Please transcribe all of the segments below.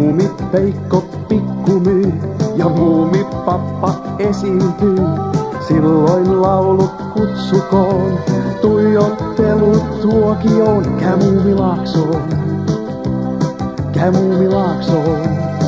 Muumipeikko pikkumyy ja muumipappa esiintyy. Silloin laulut kutsukoon, tuijottelut tuokioon. Kämumilaaksoon, Kämumilaaksoon.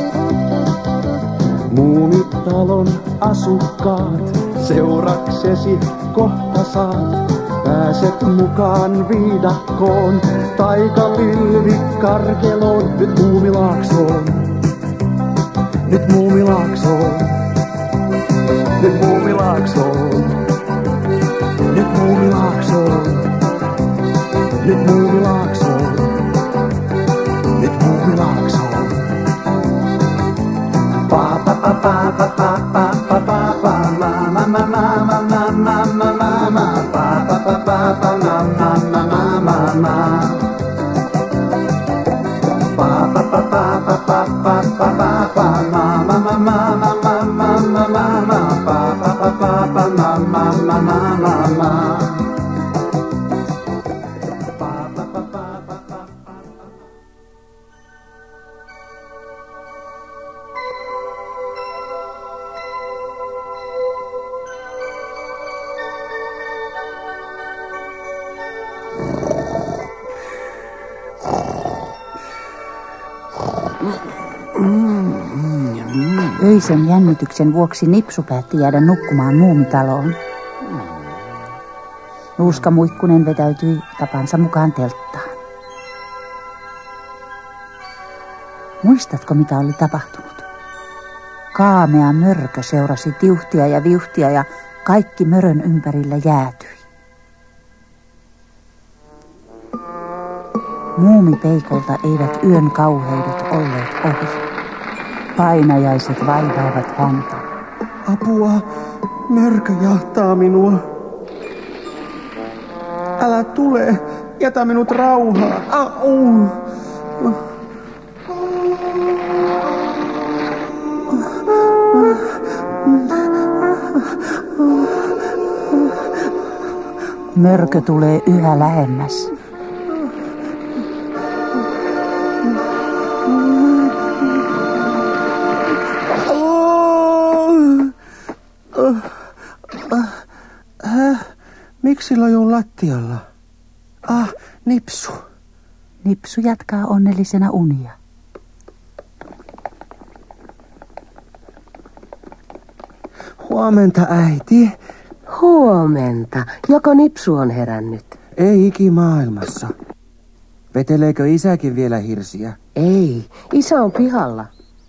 Muumitalon asukkaat, seuraksesi kohta saat. Pääset mukaan viidakkoon, taikapilvi karkeloon. Nyt Muumilaaksoon, nyt Muumilaaksoon, nyt Muumilaaksoon, nyt Muumilaaksoon, nyt Muumilaaksoon, nyt Muumilaaksoon. Pa pa pa pa pa pa pa pa pa pa ma ma ma ma ma ma ma ma ma ma pa pa pa pa pa ma ma ma ma ma ma pa pa pa pa pa pa pa pa pa pa ma ma ma ma ma ma ma ma ma ma pa pa pa pa pa ma ma ma ma ma ma. Öisen jännityksen vuoksi Nipsu päätti jäädä nukkumaan Muumitaloon. Nuuska Muikkunen vetäytyi tapansa mukaan telttaan. Muistatko, mitä oli tapahtunut? Kaamea mörkö seurasi tiuhtia ja viuhtia ja kaikki mörön ympärillä jäätyi. Muumipeikolta eivät yön kauheudet olleet ohi. Painajaiset vaivaavat häntä. Apua, mörkö jahtaa minua. Älä tule, jätä minut rauhaan. Au. Mörkö tulee yhä lähemmäs. Miksi lojun lattialla? Nipsu. Nipsu jatkaa onnellisena unia. Huomenta, äiti. Huomenta. Joko Nipsu on herännyt? Ei ikimaailmassa. Veteleekö isäkin vielä hirsiä? Ei, isä on pihalla.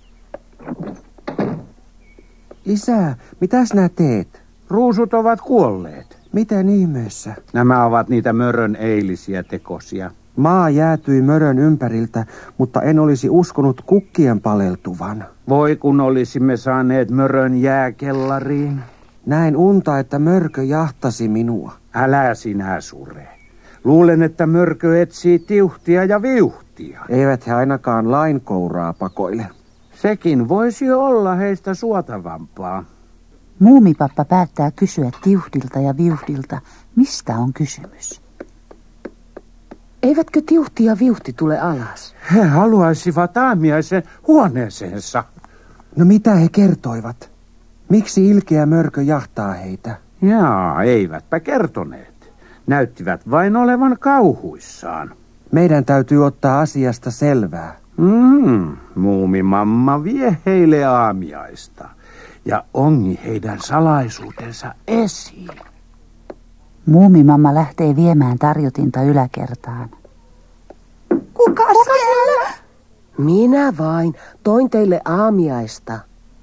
Isä, mitäs nää teet? Ruusut ovat kuolleet. Miten ihmeessä? Nämä ovat niitä mörön eilisiä tekosia. Maa jäätyi mörön ympäriltä, mutta en olisi uskonut kukkien paleltuvan. Voi kun olisimme saaneet mörön jääkellariin. Näin unta, että mörkö jahtasi minua. Älä sinä sure. Luulen, että mörkö etsii tiuhtia ja viuhtia. Eivät he ainakaan lainkouraa pakoile. Sekin voisi olla heistä suotavampaa. Muumipappa päättää kysyä tiuhdilta ja viuhdilta, mistä on kysymys. Eivätkö tiuhti ja viuhti tule alas? He haluaisivat aamiaisen huoneeseensa. No mitä he kertoivat? Miksi ilkeä mörkö jahtaa heitä? Jaa, eivätpä kertoneet. Näyttivät vain olevan kauhuissaan. Meidän täytyy ottaa asiasta selvää. Muumimamma vie heille aamiaista ja ongi heidän salaisuutensa esiin. Muumimamma lähtee viemään tarjotinta yläkertaan. Kuka siellä? Minä vain. Toin teille aamiaista.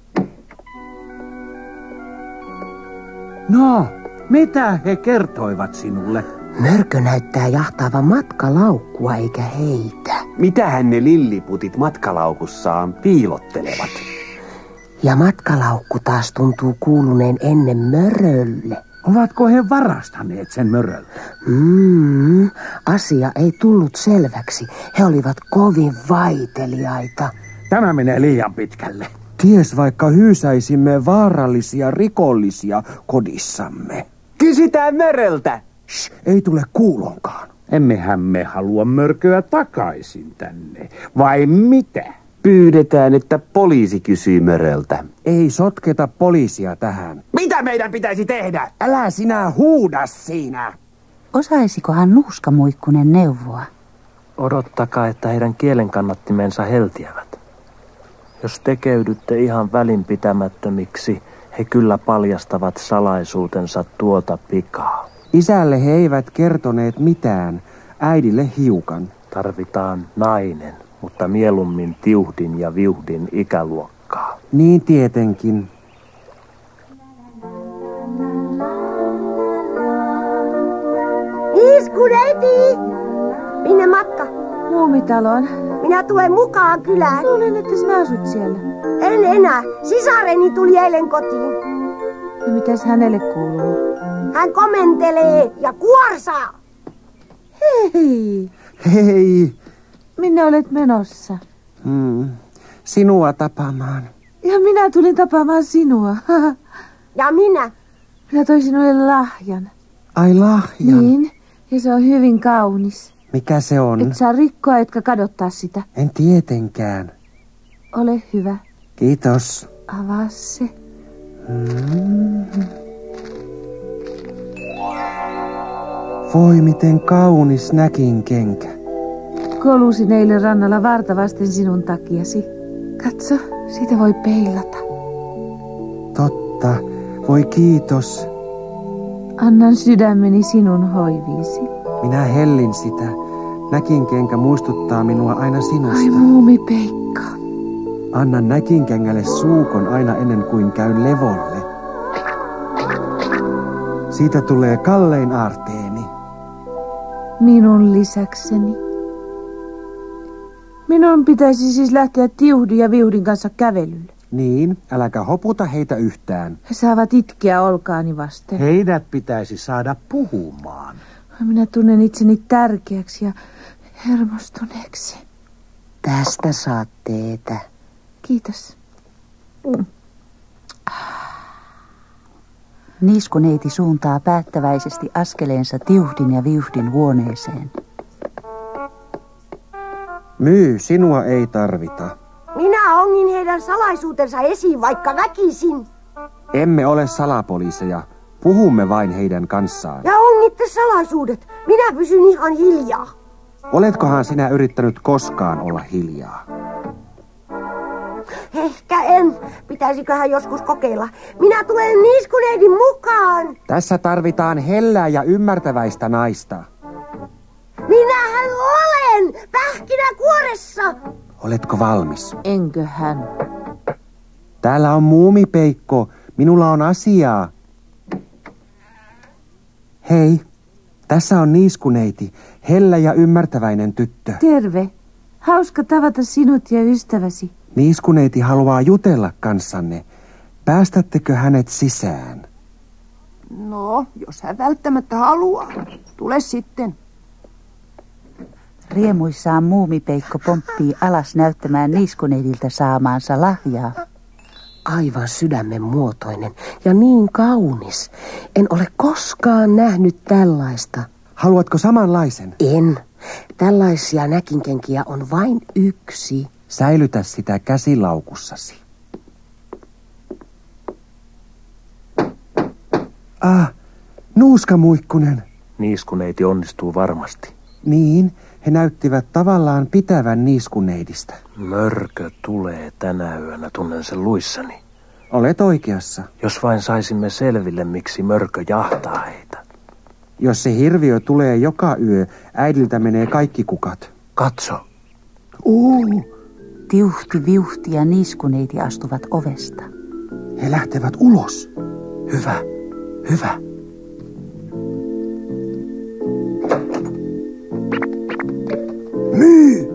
No, mitä he kertoivat sinulle? Mörkö näyttää jahtaavan matkalaukkua eikä heitä. Mitähän ne lilliputit matkalaukussaan piilottelevat? Ja matkalaukku taas tuntuu kuuluneen ennen mörölle. Ovatko he varastaneet sen möröltä? Asia ei tullut selväksi. He olivat kovin vaiteliaita. Tämä menee liian pitkälle. Ties vaikka hyysäisimme vaarallisia rikollisia kodissamme. Kysytään möröltä. Shh, ei tule kuulonkaan. Emmehän me halua mörköä takaisin tänne. Vai mitä? Pyydetään, että poliisi kysyy Möröltä. Ei sotketa poliisia tähän. Mitä meidän pitäisi tehdä? Älä sinä huuda siinä. Osaisikohan Nuuskamuikkunen neuvoa? Odottakaa, että heidän kielenkannattimensa heltiävät. Jos tekeydytte ihan välinpitämättömiksi, he kyllä paljastavat salaisuutensa tuota pikaa. Isälle he eivät kertoneet mitään, äidille hiukan. Tarvitaan nainen, mutta mieluummin tiuhdin ja viuhdin ikäluokkaa. Niin tietenkin. Niiskuneiti! Minne matka? Muumitaloon. Minä tulen mukaan kylään. Luulen, että sinä asut siellä. En enää. Sisareni tuli eilen kotiin. Ja mitäs hänelle kuuluu? Hän komentelee ja kuorsaa. Hei! Hei! Minne olet menossa? Sinua tapaamaan. Ja minä tulin tapaamaan sinua. Ja minä. Minä toin sinulle lahjan. Ai lahjan. Niin, ja se on hyvin kaunis. Mikä se on? Et saa rikkoa etkä kadottaa sitä. En tietenkään. Ole hyvä. Kiitos. Avaa se. Voi miten kaunis näkinkenkä. Kolusin eilen rannalla varta vasten sinun takiasi. Katso, siitä voi peilata. Totta. Voi kiitos. Annan sydämeni sinun hoiviisi. Minä hellin sitä. Näkinkenkä muistuttaa minua aina sinusta. Ai muumipeikka. Annan näkinkengälle suukon aina ennen kuin käyn levolle. Siitä tulee kallein aarteeni. Minun lisäkseni. Minun pitäisi siis lähteä tiuhdin ja viuhdin kanssa kävelylle. Niin, äläkä hoputa heitä yhtään. He saavat itkeä olkaani vasten. Heidät pitäisi saada puhumaan. Minä tunnen itseni tärkeäksi ja hermostuneeksi. Tästä saat teetä. Kiitos. Niiskuneiti suuntaa päättäväisesti askeleensa tiuhdin ja viuhdin huoneeseen. Myy, sinua ei tarvita. Minä ongin heidän salaisuutensa esiin vaikka väkisin. Emme ole salapoliiseja. Puhumme vain heidän kanssaan. Ja ongitte salaisuudet. Minä pysyn ihan hiljaa. Oletkohan sinä yrittänyt koskaan olla hiljaa? Ehkä en. Pitäisiköhän joskus kokeilla. Minä tulen niiskuneidin mukaan. Tässä tarvitaan hellää ja ymmärtäväistä naista. Minähän olen pähkinäkuoressa. Oletko valmis? Enköhän? Täällä on muumipeikko. Minulla on asiaa. Hei, tässä on niiskuneiti. Hellä ja ymmärtäväinen tyttö. Terve. Hauska tavata sinut ja ystäväsi. Niiskuneiti haluaa jutella kanssanne. Päästättekö hänet sisään? No, jos hän välttämättä haluaa. Tule sitten. Riemuissaan muumipeikko pomppii alas näyttämään niiskuneidiltä saamaansa lahjaa. Aivan sydämen muotoinen ja niin kaunis. En ole koskaan nähnyt tällaista. Haluatko samanlaisen? En. Tällaisia näkinkenkiä on vain yksi. Säilytä sitä käsilaukussasi. Nuuskamuikkunen. Niiskuneiti onnistuu varmasti. Niin, he näyttivät tavallaan pitävän niiskuneidistä. Mörkö tulee tänä yönä, tunnen sen luissani. Olet oikeassa. Jos vain saisimme selville, miksi mörkö jahtaa heitä. Jos se hirviö tulee joka yö, äidiltä menee kaikki kukat. Katso. Tiuhti, viuhti ja niiskuneiti astuvat ovesta. He lähtevät ulos. Hyvä, hyvä. Myy!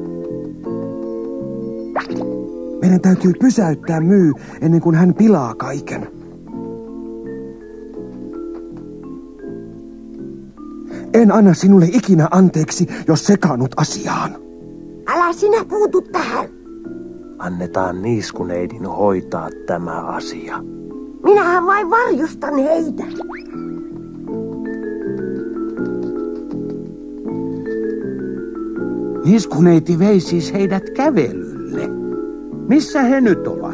Meidän täytyy pysäyttää Myy ennen kuin hän pilaa kaiken. En anna sinulle ikinä anteeksi, jos sekaannut asiaan. Älä sinä puutu tähän. Annetaan niiskuneidin hoitaa tämä asia. Minähän vain varjostan heitä. Niiskuneiti vei siis heidät kävelylle. Missä he nyt ovat?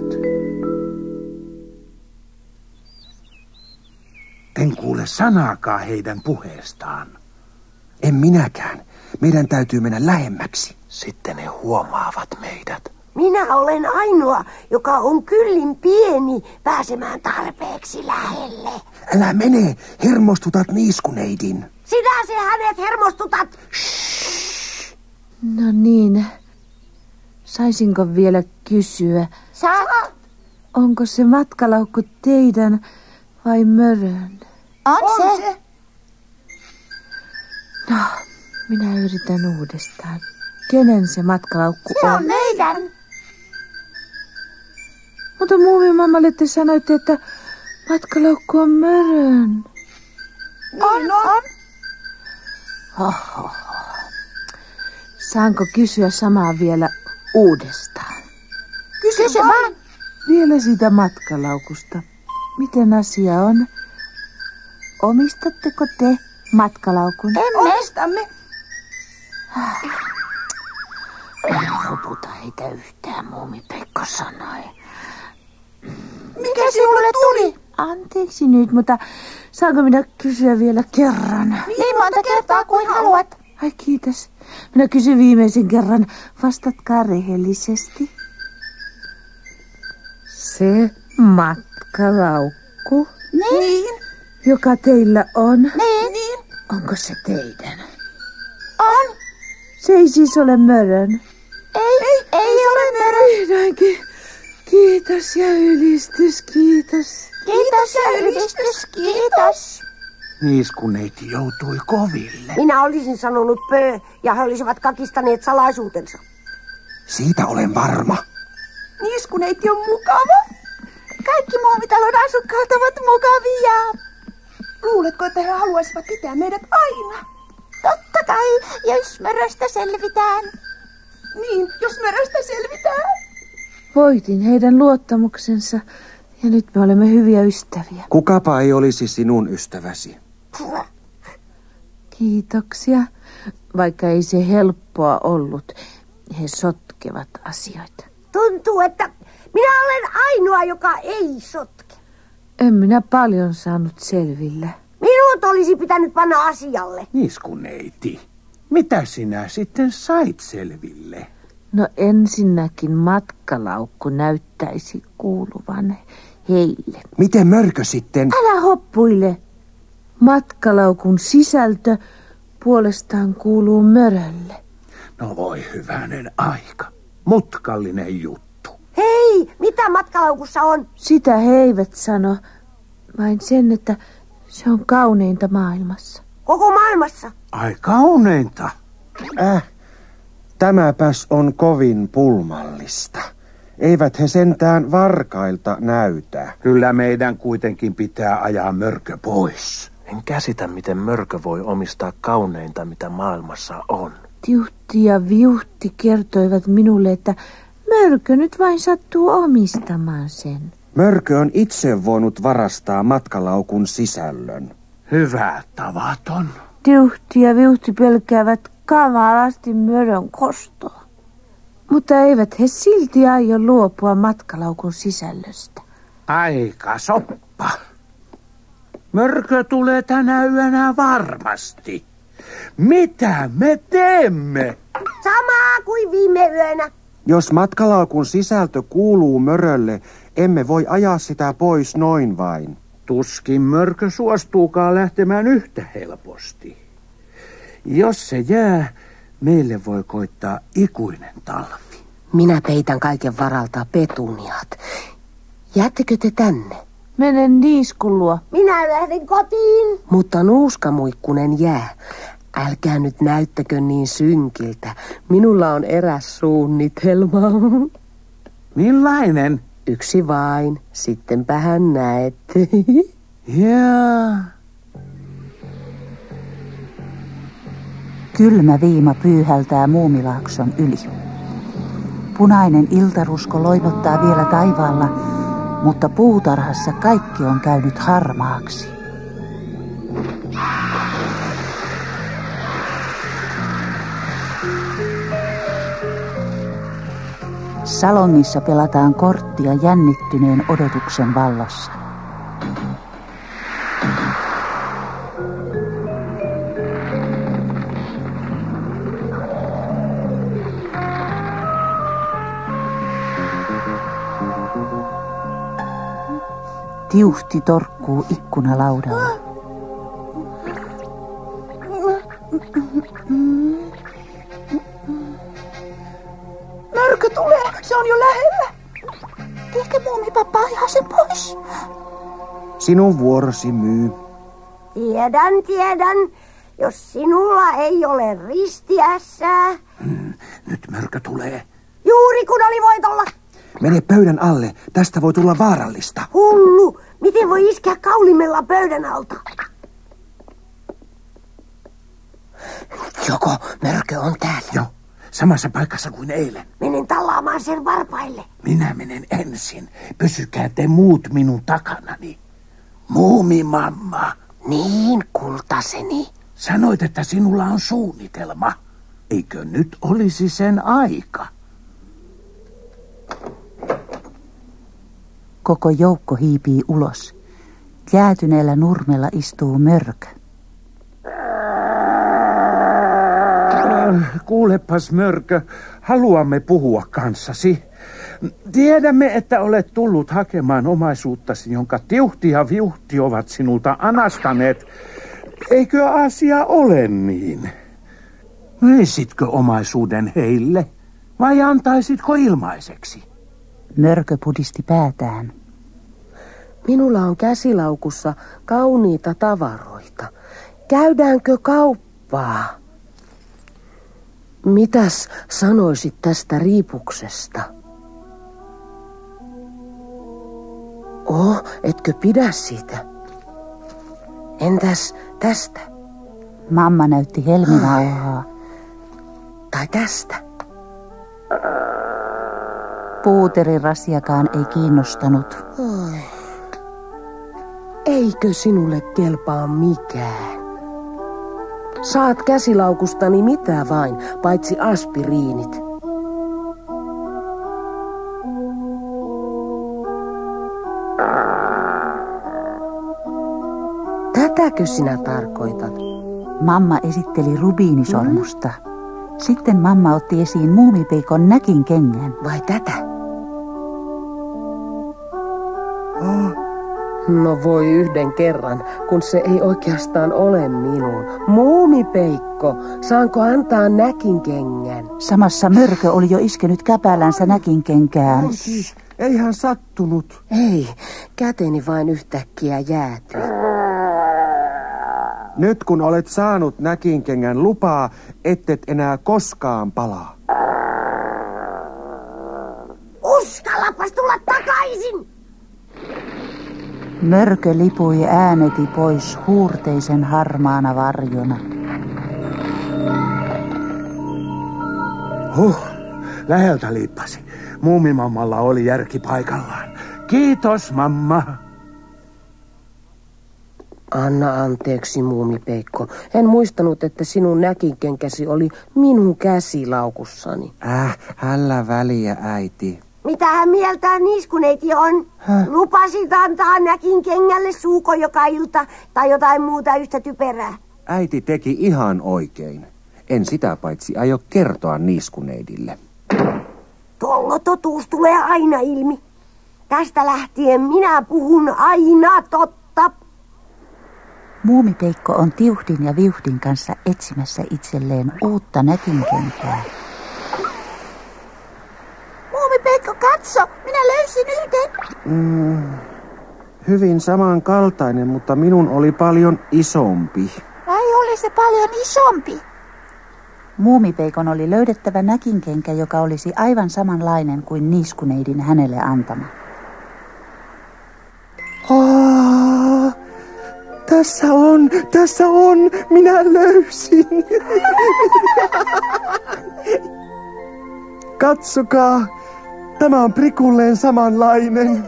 En kuule sanaakaan heidän puheestaan. En minäkään. Meidän täytyy mennä lähemmäksi. Sitten he huomaavat meidät. Minä olen ainoa, joka on kyllin pieni pääsemään tarpeeksi lähelle. Älä mene, hermostutat niiskuneidin. Sinä se hänet hermostutat. No niin. Saisinko vielä kysyä, Saat. onko se matkalaukku teidän vai Mörön? On se. No, minä yritän uudestaan. Kenen se matkalaukku on? Meidän. Mutta muumimammalle te sanoitte, että matkalaukku on Mörön. On. Oho. Saanko kysyä samaa vielä uudestaan? Kysy vaan. Vielä siitä matkalaukusta. Miten asia on? Omistatteko te matkalaukun? Omistamme. En loputa heitä yhtään, muumi-Pekka sanoi. Mikä sinulle tuli? Anteeksi nyt, mutta saanko minä kysyä vielä kerran? Niin monta kertaa kuin haluat. Ai kiitos. Minä kysyn viimeisen kerran. Vastatkaa rehellisesti. Se matkalaukku, Niin. joka teillä on, Niin. onko se teidän? On. Se ei siis ole Mörön. Ei ole Mörö. Vihdoinkin. Kiitos ja ylistys, kiitos. Kiitos ja ylistys. Kiitos. Niiskuneiti joutui koville. Minä olisin sanonut pö, ja he olisivat kakistaneet salaisuutensa. Siitä olen varma. Niiskuneiti on mukava. Kaikki muumitalon asukkaat ovat mukavia. Luuletko, että he haluaisivat pitää meidät aina? Totta kai, jos Möröstä selvitään. Niin, jos Möröstä selvitään. Voitin heidän luottamuksensa ja nyt me olemme hyviä ystäviä. Kukapa ei olisi sinun ystäväsi. Kiitoksia, vaikka ei se helppoa ollut. He sotkevat asioita. Tuntuu, että minä olen ainoa, joka ei sotke. En minä paljon saanut selville. Minut olisi pitänyt panna asialle. Niiskuneiti, mitä sinä sitten sait selville? No ensinnäkin matkalaukku näyttäisi kuuluvan heille. Miten Mörkö sitten? Älä hoppuile. Matkalaukun sisältö puolestaan kuuluu Mörölle. No voi hyvänen aika. Mutkallinen juttu. Hei, mitä matkalaukussa on? Sitä he eivät sano, vain sen, että se on kauneinta maailmassa. Koko maailmassa. Ai kauneinta. Tämäpäs on kovin pulmallista. Eivät he sentään varkailta näytä. Kyllä meidän kuitenkin pitää ajaa Mörkö pois. En käsitä, miten Mörkö voi omistaa kauneinta, mitä maailmassa on. Tiuhti ja Viuhti kertoivat minulle, että Mörkö nyt vain sattuu omistamaan sen. Mörkö on itse voinut varastaa matkalaukun sisällön. Hyvä tavaton. Tiuhti ja Viuhti pelkäävät kamalasti Mörön kostoa. Mutta eivät he silti aio luopua matkalaukun sisällöstä. Aika soppa. Mörkö tulee tänä yönä varmasti. Mitä me teemme? Samaa kuin viime yönä. Jos matkalaukun sisältö kuuluu Mörölle, emme voi ajaa sitä pois noin vain. Tuskin Mörkö suostuukaan lähtemään yhtä helposti. Jos se jää, meille voi koittaa ikuinen talvi. Minä peitän kaiken varalta petuniat. Jäättekö te tänne? Menen Niiskun luo. Minä lähden kotiin. Mutta nuuskamuikkunen jää. Älkää nyt näyttäkö niin synkiltä. Minulla on eräs suunnitelma. Millainen? Yksi vain. Sittenpähän näet. Jaa. Kylmä viima pyyhältää Muumilaakson yli. Punainen iltarusko loivottaa vielä taivaalla, mutta puutarhassa kaikki on käynyt harmaaksi. Salongissa pelataan korttia jännittyneen odotuksen vallassa. Tiuhti torkkuu ikkunalaudalla. Mörkö tulee, se on jo lähellä. Ehkä muumipappa ajaa sen pois. Sinun vuorosi, Myy. Tiedän. Jos sinulla ei ole ristiässää. Nyt Mörkö tulee. Juuri kun oli voitolla. Mene pöydän alle. Tästä voi tulla vaarallista. Hullu, miten voi iskeä kaulimella pöydän alta? Joko Mörkö on täällä? Joo, samassa paikassa kuin eilen. Menen tallaamaan sen varpaille. Minä menen ensin. Pysykää te muut minun takanani. Muumimamma. Niin, kultaseni. Sanoit, että sinulla on suunnitelma. Eikö nyt olisi sen aika? Koko joukko hiipii ulos. Jäätyneellä nurmella istuu Mörkö. Kuulepas Mörkö, haluamme puhua kanssasi. Tiedämme, että olet tullut hakemaan omaisuuttasi, jonka Tiuhti ja Viuhti ovat sinulta anastaneet. Eikö asia ole niin? Myisitkö omaisuuden heille vai antaisitko ilmaiseksi? Mörkö pudisti päätään. Minulla on käsilaukussa kauniita tavaroita. Käydäänkö kauppaa? Mitäs sanoisit tästä riipuksesta? Etkö pidä siitä? Entäs tästä? Mamma näytti helminauhaa. Tai tästä? Puuterin rasiakaan ei kiinnostanut. Eikö sinulle kelpaa mikään? Saat käsilaukustani mitä vain, paitsi aspiriinit. Tätäkö sinä tarkoitat? Mamma esitteli rubiinisormusta. Sitten mamma otti esiin muumipeikon näkinkengän. Vai tätä? No voi yhden kerran, kun se ei oikeastaan ole minun. Muumipeikko, saanko antaa näkinkengän? Samassa Mörkö oli jo iskenyt käpälänsä näkinkenkään. Eihän sattunut. Ei, käteni vain yhtäkkiä jäätyi. Nyt kun olet saanut näkinkengän lupaa, ettet enää koskaan palaa. Uskallapas tulla takaisin! Mörkö lipui ääneti pois huurteisen harmaana varjona. Läheltä liippasi. Muumimammalla oli järki paikallaan. Kiitos, mamma. Anna anteeksi, muumipeikko. En muistanut, että sinun näkinkenkäsi oli minun käsilaukussani. Hällä väliä, äiti. Mitähän mieltään niiskuneiti on? Lupasit antaa näkinkengälle suuko joka ilta tai jotain muuta yhtä typerää. Äiti teki ihan oikein. En sitä paitsi aio kertoa niiskuneidille. Tollo totuus tulee aina ilmi. Tästä lähtien minä puhun aina totta. Muumipeikko on Tiuhdin ja Viuhdin kanssa etsimässä itselleen uutta näkinkenkää. Muumipeikko, katso! Minä löysin yhden. Hyvin samankaltainen, mutta minun oli paljon isompi. Ai oli se paljon isompi? Muumipeikon oli löydettävä näkinkenkä, joka olisi aivan samanlainen kuin niiskuneidin hänelle antama. Tässä on, minä löysin. Katsokaa, tämä on prikulleen samanlainen.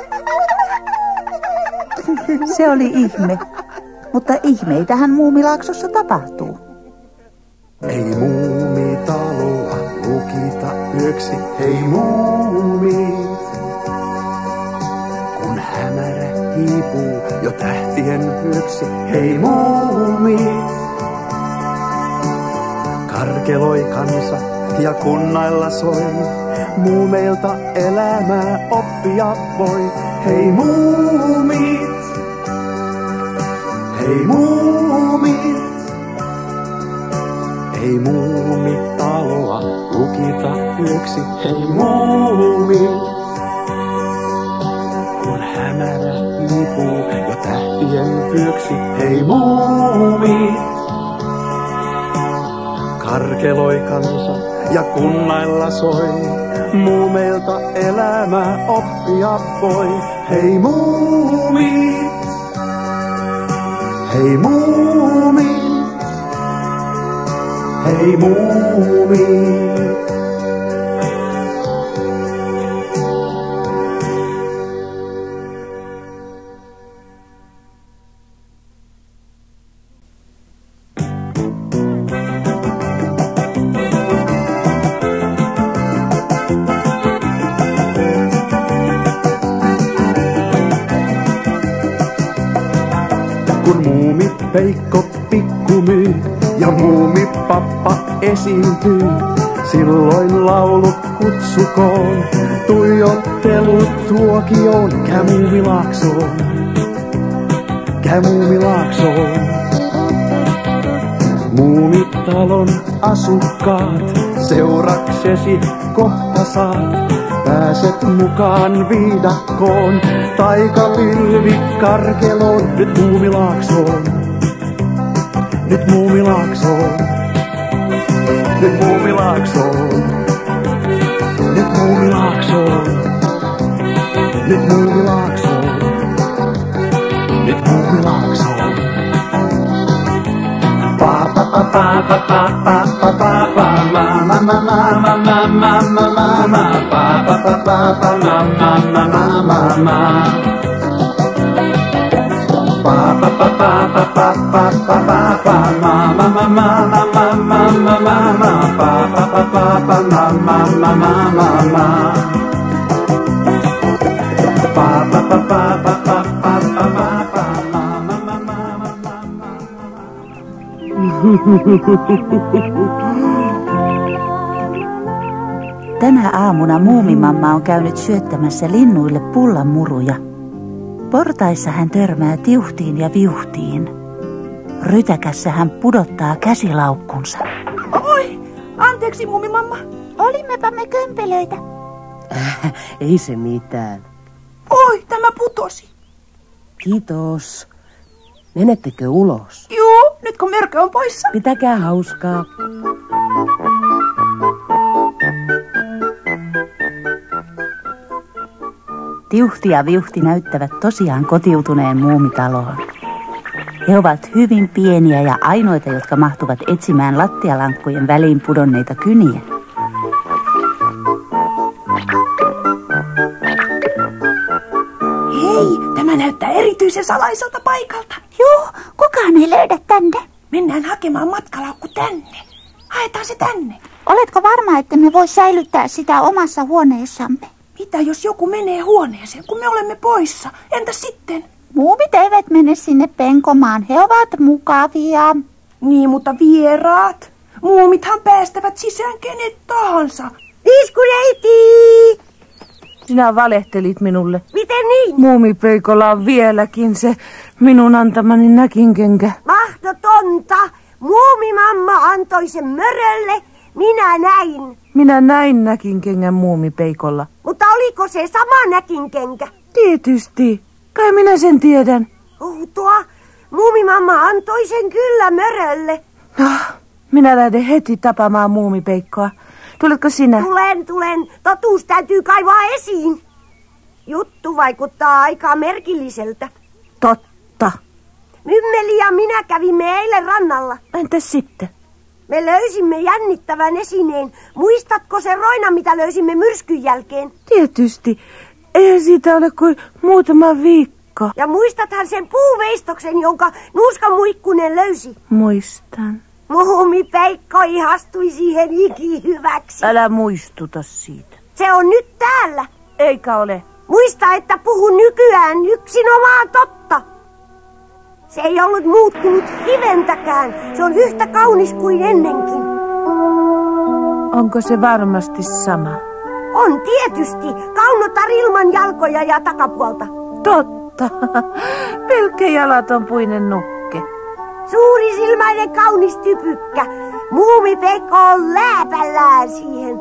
Se oli ihme, mutta ihmeitähän Muumilaaksossa tapahtuu. Ei muumitaloa lukita yöksi, hei muumit. Kun hämärä hiipuu jo tähtien vyöksi, hei muumit. Karkeloi kansa ja kunnailla soi, muumeilta elämää oppia voi. Hei muumit, hei muumit, ei muumitaloa lukita yöksi. Hei muumit, kun hämärä hiipuu jo tähtien vyöksi. Hei muumit, karkeloi kansa ja kunnailla soi, muumeilta elämää oppia voi. Hei muumit, hei muumit, hei muumit. Kun muumipeikko pikku myy ja muumipappa esiintyy, silloin laulut kutsukoon, tuijottelut tuokioon. Käy muumilaaksoon, käy muumilaaksoon. Muumitalon asukkaat, seuraksesi kohta saat. Pääset mukaan viidakkoon, taikapilvi karkeloon. Nyt muumilaaksoon, nyt muumilaaksoon, nyt muumilaaksoon, nyt muumilaaksoon, nyt muumilaaksoon, nyt muumilaaksoon. Pa pa pa pa pa pa pa pa pa pa ma ma ma ma ma ma ma ma ma ma pa pa pa pa pa ma ma ma ma ma ma pa pa pa pa pa pa pa pa pa pa ma ma ma ma ma ma ma ma ma ma pa pa pa pa pa ma ma ma ma ma ma pa pa pa pa pa pa pa pa pa pa ma ma ma ma ma ma. Tänä aamuna muumimamma on käynyt syöttämässä linnuille pullanmuruja. Portaissa hän törmää Tiuhtiin ja Viuhtiin. Rytäkässä hän pudottaa käsilaukkunsa. Oi, anteeksi muumimamma. Olimmepa me kömpelöitä. Ei se mitään. Oi, tämä putosi. Kiitos. Menettekö ulos? Juu, nyt kun Mörkö on poissa. Pitäkää hauskaa. Tiuhti ja Viuhti näyttävät tosiaan kotiutuneen muumitaloon. He ovat hyvin pieniä ja ainoita, jotka mahtuvat etsimään lattialankkujen väliin pudonneita kyniä. Hei, tämä näyttää erityisen salaiselta paikalta. Juu, kukaan ei löydä tänne. Mennään hakemaan matkalaukku tänne. Haetaan se tänne. Oletko varma, että me voi säilyttää sitä omassa huoneessamme? Mitä jos joku menee huoneeseen, kun me olemme poissa? Entäs sitten? Muumit eivät mene sinne penkomaan. He ovat mukavia. Niin, mutta vieraat. Muumithan päästävät sisään kenet tahansa. Iskuneiti! Sinä valehtelit minulle. Miten niin? Muumipeikolla on vieläkin se minun antamani näkinkenkä. Mahdotonta. Muumimamma antoi sen Mörölle. Minä näin. Minä näin näkinkengän muumipeikolla. Mutta oliko se sama näkinkenkä? Tietysti. Kai minä sen tiedän. Outoa. Muumimamma antoi sen kyllä Mörölle. No, minä lähden heti tapaamaan muumipeikkoa. Tuletko sinä? Tulen. Totuus täytyy kaivaa esiin. Juttu vaikuttaa aika merkilliseltä. Totta. Mymmeli ja minä kävimme eilen rannalla. Entäs sitten? Me löysimme jännittävän esineen. Muistatko se Roina, mitä löysimme myrskyn jälkeen? Tietysti. Eihän siitä ole kuin muutama viikko. Ja muistathan sen puuveistoksen, jonka Nuuska Muikkunen löysi? Muistan. Muumipeikko ihastui siihen ikihyväksi. Älä muistuta siitä. Se on nyt täällä. Eikä ole. Muista, että puhun nykyään yksinomaan totta. Se ei ollut muuttunut hiventäkään. Se on yhtä kaunis kuin ennenkin. Onko se varmasti sama? On tietysti. Kaunotar ilman jalkoja ja takapuolta. Totta. Pelkkä jalaton puinen nukke. Suurisilmäinen kaunis typykkä. Muumipeikko on lääpällään siihen.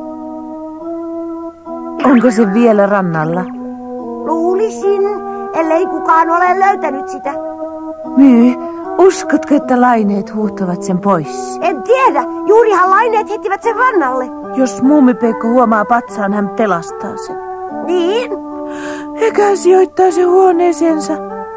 Onko se vielä rannalla? Luulisin, ellei kukaan ole löytänyt sitä. Myy, uskotko, että laineet huuhtavat sen pois? En tiedä. Juurihan laineet heitivät sen rannalle. Jos Muumipeikko huomaa patsaan, hän pelastaa sen. Niin? Eikä sijoittaa sen huoneeseensa.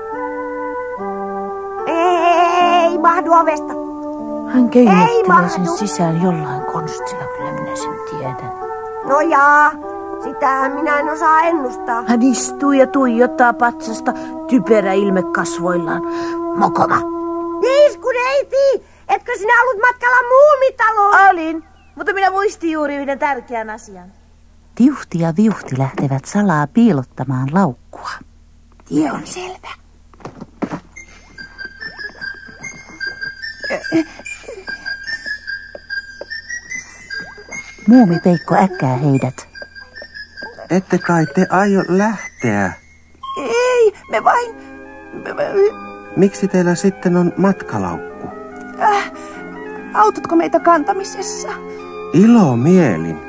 Ei mahdu ovesta. Hän keinottelee sen sisään jollain konstilla, kyllä minä sen tiedän. No jaa, sitähän minä en osaa ennustaa. Hän istuu ja tuijottaa patsasta, typerä ilme kasvoillaan. Mokoma. Niiskuneiti, etkö sinä ollut matkalla Muumitaloon? Olin, mutta minä muistin juuri yhden tärkeän asian. Tiuhti ja Viuhti lähtevät salaa piilottamaan laukkua. Tie on selvä. Muumipeikko äkkää heidät. Ette kai te aio lähteä? Ei, me vain... Miksi teillä sitten on matkalaukku? Autatko meitä kantamisessa? Ilomielin.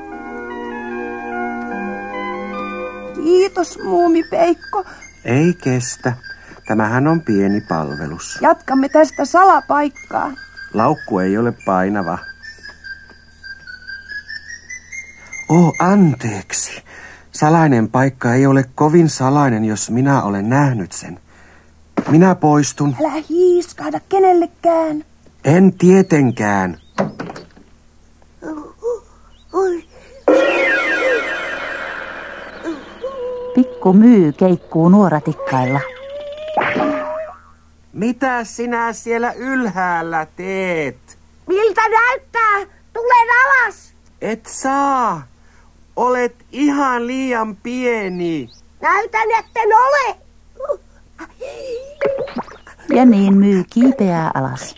Kiitos, Muumipeikko. Ei kestä. Tämähän on pieni palvelus. Jatkamme tästä salapaikkaa. Laukku ei ole painava. Anteeksi. Salainen paikka ei ole kovin salainen, jos minä olen nähnyt sen. Minä poistun. Älä hiiskahda kenellekään. En tietenkään. Pikku Myy keikkuu nuoratikkailla. Mitä sinä siellä ylhäällä teet? Miltä näyttää? Tulen alas. Et saa. Olet ihan liian pieni. Näytän, etten ole. Ja niin Myy kiipeää alas.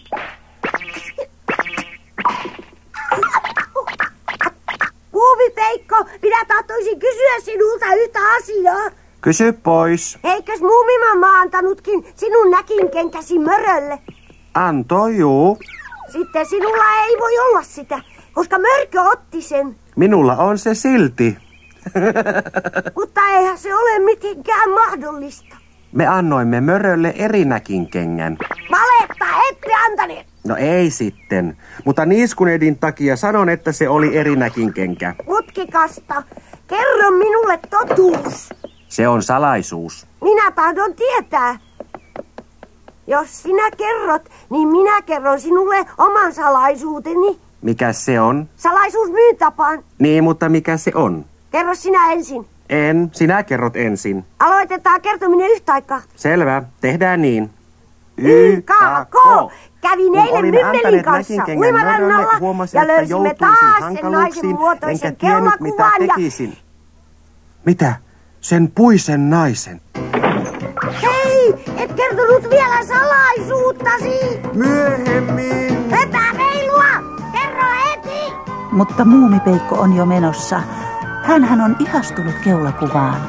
Muumipeikko, minä tahtoisin kysyä sinulta yhtä asiaa. Kysy pois. Eikös Muumimamma antanutkin sinun näkinkenkäsi Mörölle? Antoi juu. Sitten sinulla ei voi olla sitä, koska Mörkö otti sen. Minulla on se silti. Mutta eihän se ole mitenkään mahdollista. Me annoimme Mörölle eri näkinkengän. Valetta, ette antaneet. No ei sitten. Mutta niiskuneidin takia sanon, että se oli eri näkinkenkä. Mutkikasta, kerro minulle totuus. Se on salaisuus. Minä tahdon tietää. Jos sinä kerrot, niin minä kerron sinulle oman salaisuuteni. Mikä se on? Salaisuus Myyn tapaan. Niin, mutta mikä se on? Kerro sinä ensin. En, sinä kerrot ensin. Aloitetaan kertominen yhtä aikaa. Selvä, tehdään niin. YKK! Kävin eilen Mymmelin kanssa uimarannalla ja löysimme taas sen naisen muotoisen keulakuvan ja... Mitä? Sen puisen naisen? Hei, et kertonut vielä salaisuuttasi! Myöhemmin! Epäreilua! Kerro heti! Mutta Muumipeikko on jo menossa. Hänhän on ihastunut keulakuvaan.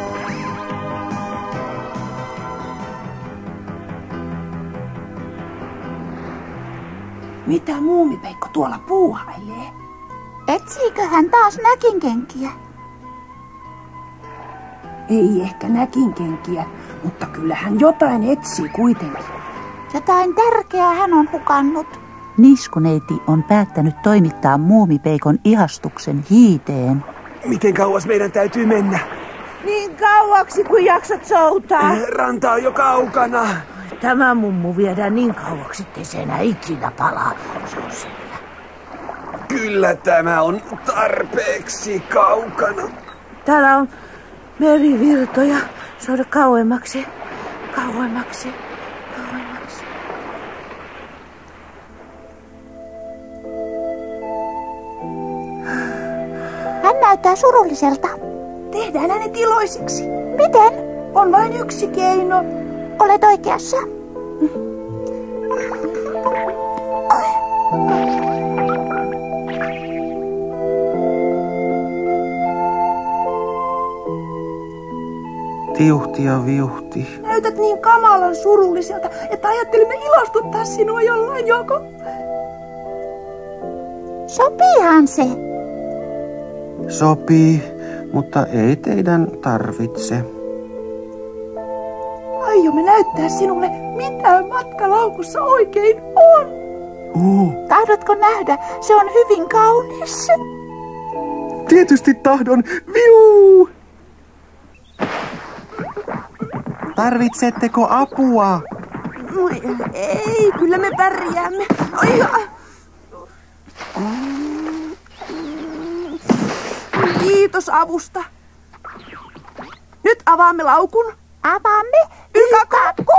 Mitä Muumipeikko tuolla puuhailee? Etsiikö hän taas näkinkenkiä? Ei ehkä näkinkenkiä, mutta kyllähän jotain etsii kuitenkin. Jotain tärkeää hän on hukannut. Niiskuneiti on päättänyt toimittaa Muumipeikon ihastuksen hiiteen. Miten kauas meidän täytyy mennä? Niin kauaksi kuin jaksat soutaa. Ranta on jo kaukana. Tämä mummu viedään niin kauaksi, ettei se enää ikinä palaa. Se on selvä. Kyllä tämä on tarpeeksi kaukana. Täällä on merivirtoja. Souda kauemmaksi. Kauemmaksi. Kauemmaksi. näyttää surulliselta. Tehdään hänet iloisiksi. Miten? On vain yksi keino. Olet oikeassa. Tiuhti ja viuhti. Näytät niin kamalan surulliselta, että ajattelimme ilostuttaa sinua jollain joko. Sopiihan se. Sopii, mutta ei teidän tarvitse. Aiomme näyttää sinulle, mitä matkalaukussa oikein on. Tahdotko nähdä? Se on hyvin kaunis. Tietysti tahdon. Viu! Tarvitsetteko apua? Ei, kyllä me pärjäämme. Kiitos avusta. Nyt avaamme laukun. Avaamme? Ykakakku.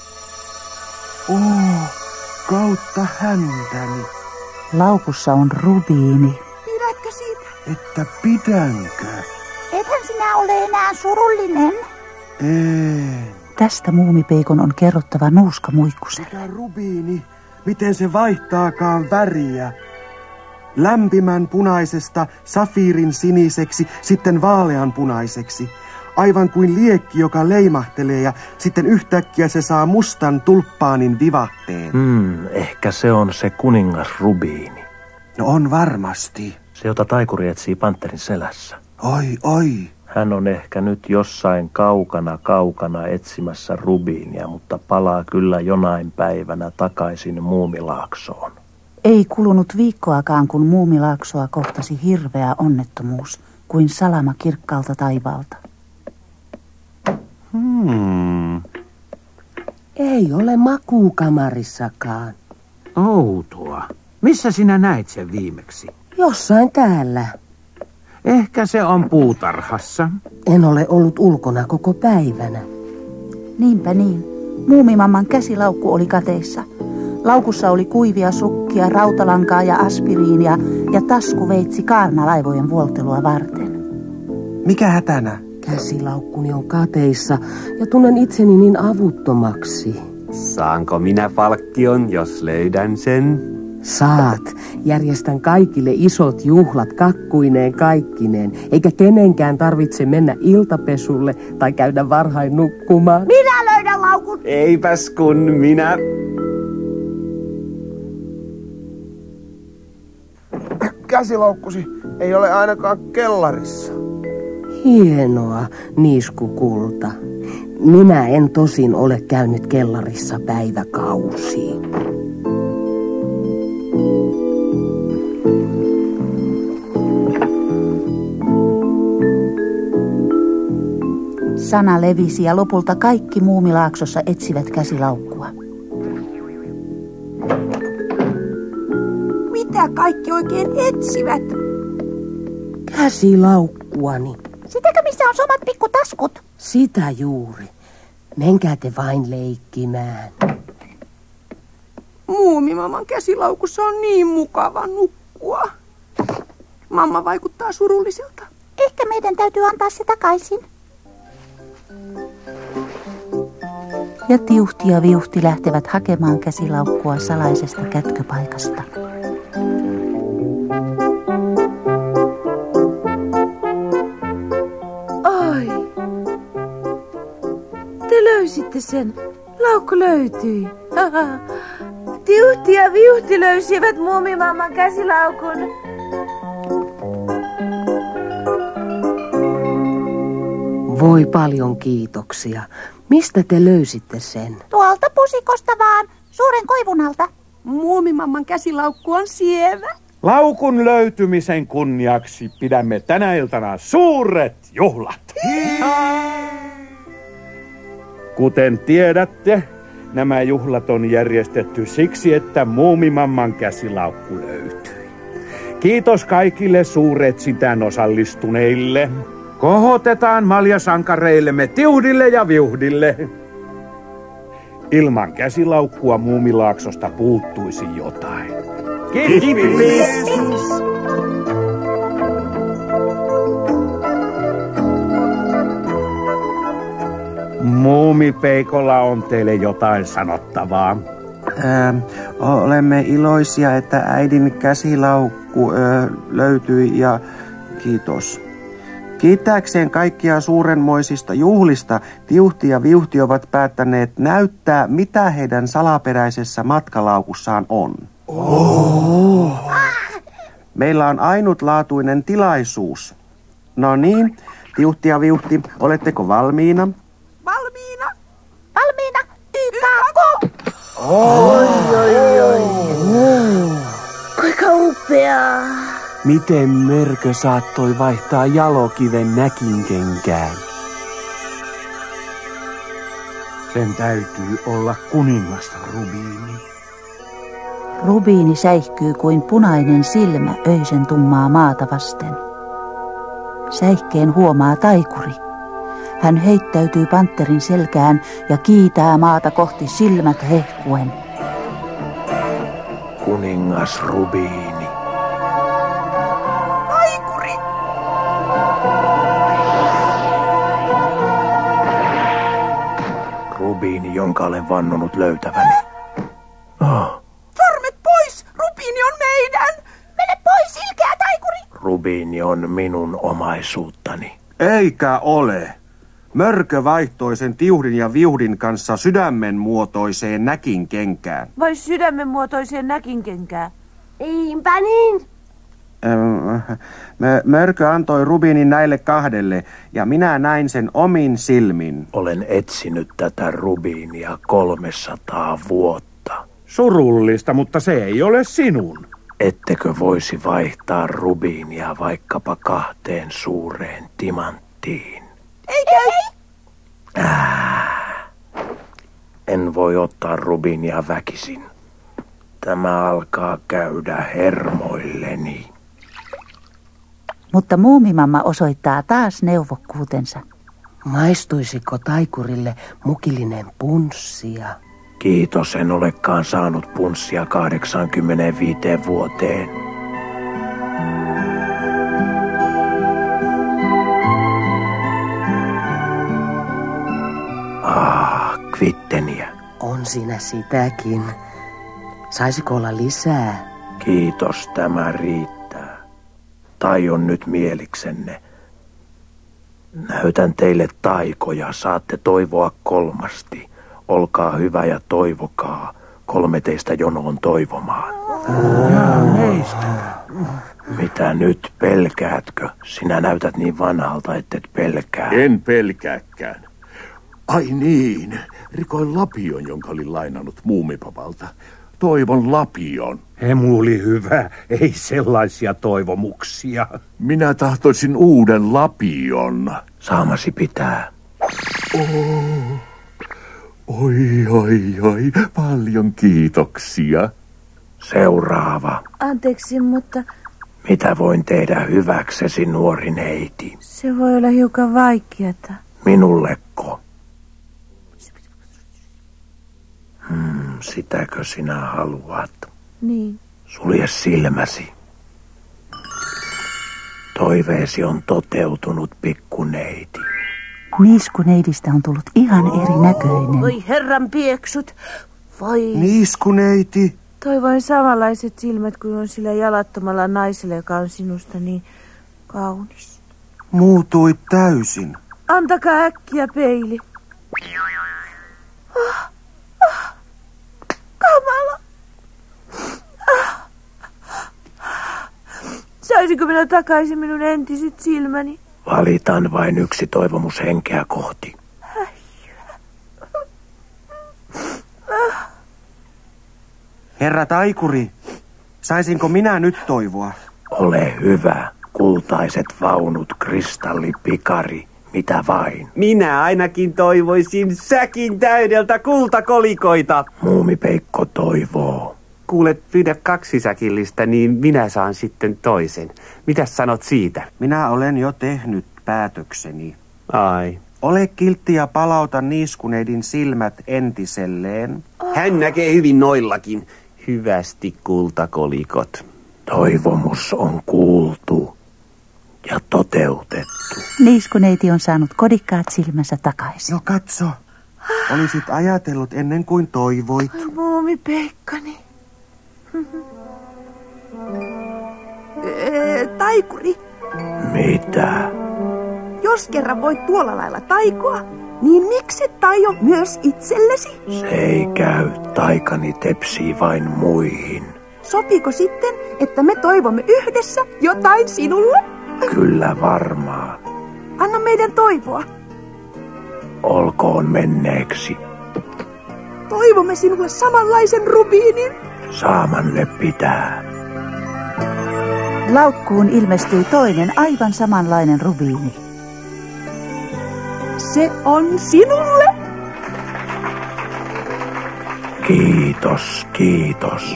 Kautta häntäni. Laukussa on rubiini. Pidätkö siitä? Että pidänkö? Ethän sinä ole enää surullinen. En. Tästä muumipeikon on kerrottava Nuuska Muikkuselle. Mikä rubiini? Miten se vaihtaakaan väriä? Lämpimän punaisesta safiirin siniseksi, sitten vaalean punaiseksi. Aivan kuin liekki, joka leimahtelee ja sitten yhtäkkiä se saa mustan tulppaanin vivahteen. Ehkä se on se kuningas rubiini. No on varmasti. Se, jota taikuri etsii panterin selässä. Oi. Hän on ehkä nyt jossain kaukana etsimässä rubiinia, mutta palaa kyllä jonain päivänä takaisin Muumilaaksoon. Ei kulunut viikkoakaan, kun Muumilaaksoa kohtasi hirveä onnettomuus, kuin salama kirkkaalta taivaalta. Ei ole makuukamarissakaan. Outoa. Missä sinä näit sen viimeksi? Jossain täällä. Ehkä se on puutarhassa. En ole ollut ulkona koko päivänä. Niinpä niin. Muumimamman käsilaukku oli kateissa. Laukussa oli kuivia sukkia, rautalankaa ja aspiriinia ja taskuveitsi kaarnalaivojen vuoltelua varten. Mikä hätänä? Käsilaukkuni on kateissa ja tunnen itseni niin avuttomaksi. Saanko minä palkkion, jos löydän sen? Saat. Järjestän kaikille isot juhlat kakkuineen kaikkineen, eikä kenenkään tarvitse mennä iltapesulle tai käydä varhain nukkumaan. Minä löydän laukun. Eipäs kun minä... Käsilaukkusi ei ole ainakaan kellarissa. Hienoa, niiskukulta. Minä en tosin ole käynyt kellarissa päiväkausiin. Sana levisi ja lopulta kaikki Muumilaaksossa etsivät käsilaukkua. Mitä kaikki oikein etsivät? Käsilaukkuani. Sitäkö, missä on somat pikkutaskut? Sitä juuri. Menkää te vain leikkimään. Muumimamman käsilaukussa on niin mukava nukkua. Mamma vaikuttaa surulliselta. Ehkä meidän täytyy antaa se takaisin. Ja Tiuhti ja Viuhti lähtevät hakemaan käsilaukkua salaisesta kätköpaikasta. Ai, te löysitte sen. Laukku löytyi. Tiuhti ja Viuhti löysivät Muumimamman käsilaukun. Voi paljon kiitoksia. Mistä te löysitte sen? Tuolta pusikosta vaan, suuren koivun alta. Muumimamman käsilaukku on sievä. Laukun löytymisen kunniaksi pidämme tänä iltana suuret juhlat. Kuten tiedätte, nämä juhlat on järjestetty siksi, että Muumimamman käsilaukku löytyi. Kiitos kaikille suuretsintään osallistuneille. Kohotetaan maljasankareillemme Tiuhdille ja Viuhdille. Ilman käsilaukkua Muumilaaksosta puuttuisi jotain. Kiitos! Muumipeikolla on teille jotain sanottavaa. Olemme iloisia, että äidin käsilaukku löytyi ja kiitos. Kiittääkseen kaikkia suurenmoisista juhlista Tiuhti ja Viuhti ovat päättäneet näyttää, mitä heidän salaperäisessä matkalaukussaan on. Meillä on ainutlaatuinen tilaisuus. No niin, Tiuhti ja Viuhti, oletteko valmiina? Valmiina. YKK! Oi. Kuinka upeaa. Miten Mörkö saattoi vaihtaa jalokiven näkinkenkään? Sen täytyy olla kuningas Rubiini. Rubiini säihkyy kuin punainen silmä öisen tummaa maata vasten. Säihkeen huomaa taikuri. Hän heittäytyy pantterin selkään ja kiitää maata kohti silmät hehkuen. Kuningas Rubiini. Taikuri! Rubiini, jonka olen vannonut löytäväni. Sormet pois! Rubiini on meidän! Mene pois, ilkeä taikuri! Rubiini on minun omaisuuttani. Eikä ole. Mörkö vaihtoi sen Tiuhdin ja Viuhdin kanssa sydämen muotoiseen näkinkenkään. Vai sydämen muotoiseen näkinkenkään? Niinpä niin. Mörkö antoi Rubiinin näille kahdelle, ja minä näin sen omin silmin. Olen etsinyt tätä Rubiinia 300 vuotta. Surullista, mutta se ei ole sinun. Ettekö voisi vaihtaa Rubiinia vaikkapa 2 suureen timanttiin? Ei. En voi ottaa Rubiinia väkisin. Tämä alkaa käydä hermoilleni. Mutta muumimamma osoittaa taas neuvokkuutensa. Maistuisiko taikurille mukillinen punssia? Kiitos, en olekaan saanut punssia 85 vuoteen. Kvitteniä. On siinä sitäkin. Saisiko olla lisää? Kiitos, tämä riittää. Tai on nyt mieliksenne. Näytän teille taikoja, saatte toivoa 3. Olkaa hyvä ja toivokaa. 3 teistä jonoon toivomaan. Mitä nyt, pelkäätkö? Sinä näytät niin vanhalta, ettet pelkää. En pelkääkään. Ai niin, rikoin lapion, jonka olin lainannut muumipapalta. Toivon lapion. Emu oli hyvä, ei sellaisia toivomuksia. Minä tahtoisin uuden lapion. Saamasi pitää. Oi, paljon kiitoksia. Seuraava. Anteeksi, mutta Mitä voin tehdä hyväksesi, nuori neiti? se voi olla hiukan vaikeata. Minulleko? Sitäkö sinä haluat? Niin. Sulje silmäsi. Toiveesi on toteutunut, pikkuneiti. Niiskuneidistä on tullut ihan eri näköinen. Voi herran pieksut. Voi. Niiskuneiti. Toivoin samanlaiset silmät kuin on sillä jalattomalla naisella, joka on sinusta niin kaunis. Muutui täysin. Antakaa äkkiä peili. Kamala. Saisinko minä takaisin minun entiset silmäni? Valitan vain 1 toivomus henkeä kohti. Herra taikuri, saisinko minä nyt toivoa? Ole hyvä, kultaiset vaunut, kristallipikari, mitä vain. Minä ainakin toivoisin säkin täydeltä kultakolikoita. Muumipeikko toivoo. Kuule, pyydä 2 säkillistä, niin minä saan sitten toisen. Mitäs sanot siitä? Minä olen jo tehnyt päätökseni. Ai. Ole kiltti ja palauta niiskuneidin silmät entiselleen. Hän näkee hyvin noillakin. Hyvästi kultakolikot. Toivomus on kuultu. ja toteutettu. Niiskuneiti on saanut kodikkaat silmänsä takaisin. No katso, olisit ajatellut ennen kuin toivoit. Muumipeikkani. Taikuri. Mitä? Jos kerran voit tuolla lailla taikoa, niin miksi taio myös itsellesi? Se ei käy, taikani tepsii vain muihin. Sopiiko sitten, että me toivomme yhdessä jotain sinulle? Kyllä varmaan. Anna meidän toivoa. Olkoon menneeksi. Toivomme sinulle samanlaisen rubiinin. Saamanne pitää. Laukkuun ilmestyi toinen aivan samanlainen rubiini. Se on sinulle. Kiitos, kiitos.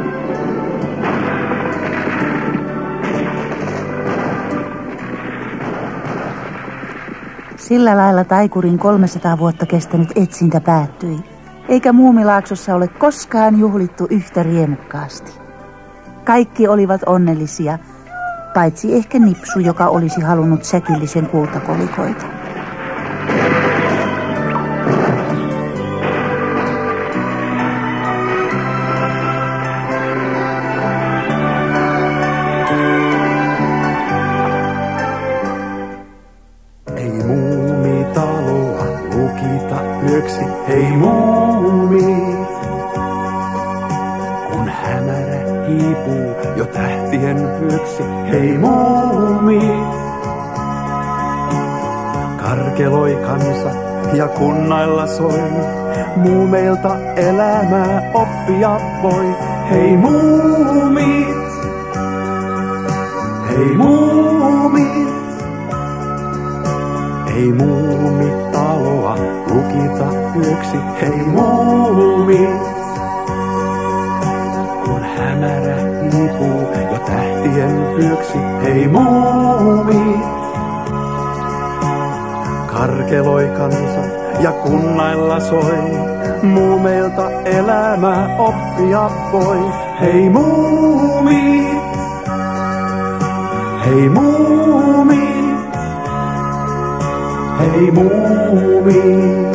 Sillä lailla taikurin 300 vuotta kestänyt etsintä päättyi, eikä Muumilaaksossa ole koskaan juhlittu yhtä riemukkaasti. Kaikki olivat onnellisia, paitsi ehkä Nipsu, joka olisi halunnut säkillisen kultakolikoita. Ei muumitaloa lukita yöksi, hei muumi. Kun hämärä hiipuu jo tähtien vyöksi, hei muumi. Karkeloi kansa ja kunnailla soi, muumeilta elämää oppia voi. Hei muumit, hei muumit. Ei muumitaloa lukita yöksi, hei muumit. Kun hämärä hiipuu jo tähtien vyöksi, hei muumit. Karkeloi kansa ja kunnailla soi, muumeilta elämää oppia voi. Hei muumit, hei muumit. Hei muumi.